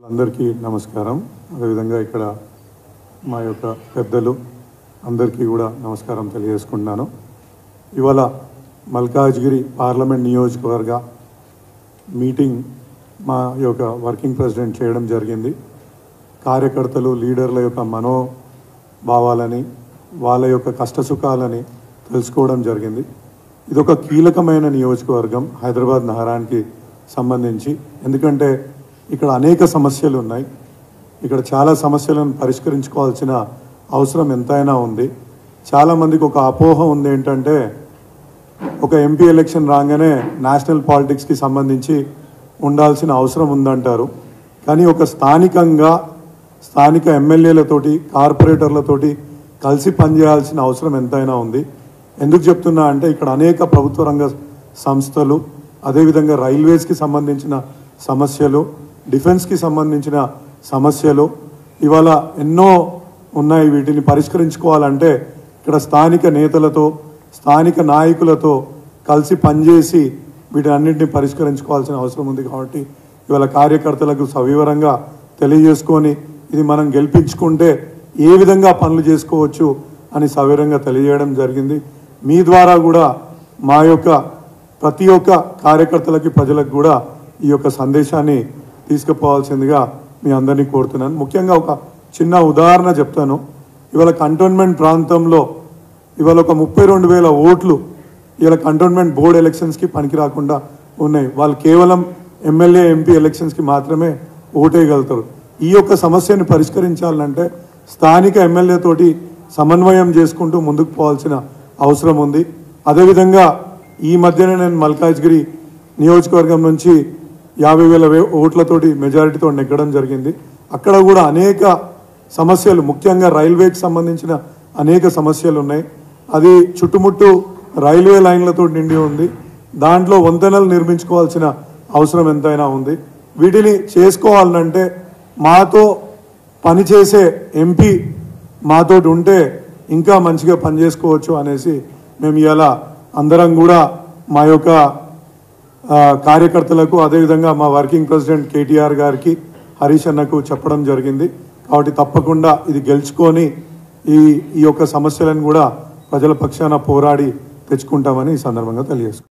అందరికీ నమస్కారం. అదేవిధంగా ఇక్కడ మా యొక్క పెద్దలు అందరికీ కూడా నమస్కారం తెలియజేసుకుంటున్నాను. ఇవాళ మల్కాజ్గిరి పార్లమెంట్ నియోజకవర్గ మీటింగ్ మా యొక్క వర్కింగ్ ప్రెసిడెంట్ చేయడం జరిగింది. కార్యకర్తలు లీడర్ల యొక్క మనోభావాలని వాళ్ళ యొక్క కష్టసుఖాలని తెలుసుకోవడం జరిగింది. ఇదొక కీలకమైన నియోజకవర్గం హైదరాబాద్ నగరానికి సంబంధించి. ఎందుకంటే ఇక్కడ అనేక సమస్యలు ఉన్నాయి. ఇక్కడ చాలా సమస్యలను పరిష్కరించుకోవాల్సిన అవసరం ఎంతైనా ఉంది. చాలామందికి ఒక అపోహ ఉంది, ఏంటంటే ఒక ఎంపీ ఎలక్షన్ రాగానే నేషనల్ పాలిటిక్స్కి సంబంధించి ఉండాల్సిన అవసరం ఉందంటారు. కానీ ఒక స్థానిక ఎమ్మెల్యేలతోటి కార్పొరేటర్లతోటి కలిసి పనిచేయాల్సిన అవసరం ఎంతైనా ఉంది. ఎందుకు చెప్తున్నా అంటే ఇక్కడ అనేక ప్రభుత్వ రంగ సంస్థలు, అదేవిధంగా రైల్వేస్కి సంబంధించిన సమస్యలు, డిఫెన్స్కి సంబంధించిన సమస్యలు ఇవాళ ఎన్నో ఉన్నాయి. వీటిని పరిష్కరించుకోవాలంటే ఇక్కడ స్థానిక నేతలతో, స్థానిక నాయకులతో కలిసి పనిచేసి వీటన్నింటినీ పరిష్కరించుకోవాల్సిన అవసరం ఉంది. కాబట్టి ఇవాళ కార్యకర్తలకు సవివరంగా తెలియజేసుకొని ఇది మనం గెలిపించుకుంటే ఏ విధంగా పనులు చేసుకోవచ్చు అని సవివరంగా తెలియజేయడం జరిగింది. మీ ద్వారా కూడా మా యొక్క ప్రతి ఒక్క కార్యకర్తలకి, ప్రజలకు కూడా ఈ యొక్క సందేశాన్ని తీసుకుపోవాల్సిందిగా మీ అందరినీ కోరుతున్నాను. ముఖ్యంగా ఒక చిన్న ఉదాహరణ చెప్తాను. ఇవాళ కంటోన్మెంట్ ప్రాంతంలో ఇవాళ ఒక 32,000 ఓట్లు ఇవాళ కంటోన్మెంట్ బోర్డు ఎలక్షన్స్కి పనికి రాకుండా ఉన్నాయి. వాళ్ళు కేవలం ఎమ్మెల్యే, ఎంపీ ఎలక్షన్స్కి మాత్రమే ఓటేయగలుగుతారు. ఈ యొక్క సమస్యను పరిష్కరించాలంటే స్థానిక ఎమ్మెల్యేతోటి సమన్వయం చేసుకుంటూ ముందుకు పోవాల్సిన అవసరం ఉంది. అదేవిధంగా ఈ మధ్యనే నేను మల్కాజ్గిరి నియోజకవర్గం నుంచి 50,000 ఓట్లతోటి మెజారిటీతో నెగ్గడం జరిగింది. అక్కడ కూడా అనేక సమస్యలు, ముఖ్యంగా రైల్వేకి సంబంధించిన అనేక సమస్యలు ఉన్నాయి. అది చుట్టుముట్టు రైల్వే లైన్లతో నిండి ఉంది. దాంట్లో వంతెనలు నిర్మించుకోవాల్సిన అవసరం ఎంతైనా ఉంది. వీటిని చేసుకోవాలంటే మాతో పనిచేసే ఎంపీ మాతోటి ఉంటే ఇంకా మంచిగా పనిచేసుకోవచ్చు అనేసి మేము ఇవాళ అందరం కూడా మా యొక్క కార్యకర్తలకు, అదేవిధంగా మా వర్కింగ్ ప్రెసిడెంట్ కేటీఆర్ గారికి, హరీష్ అన్నకు చెప్పడం జరిగింది. కాబట్టి తప్పకుండా ఇది గెలుచుకొని ఈ యొక్క సమస్యలను కూడా ప్రజల పక్షాన పోరాడి తెచ్చుకుంటామని ఈ సందర్భంగా తెలియజేసుకుంటాం.